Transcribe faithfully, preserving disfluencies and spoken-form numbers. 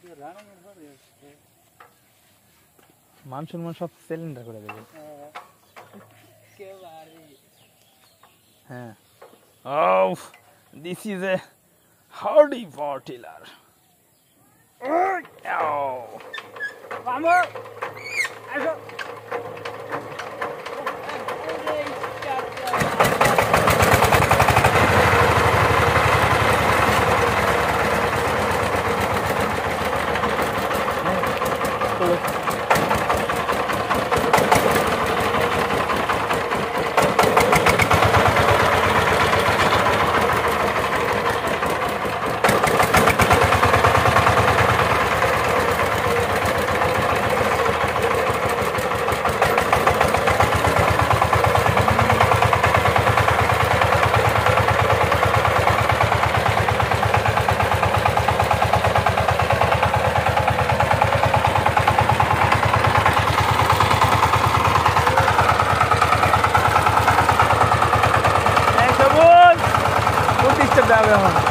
মান সম্মান সব সিলিন্ডার করে দেবে। হ্যাঁ, oh this is a hardy power tiller. Oh vamos eso Step down.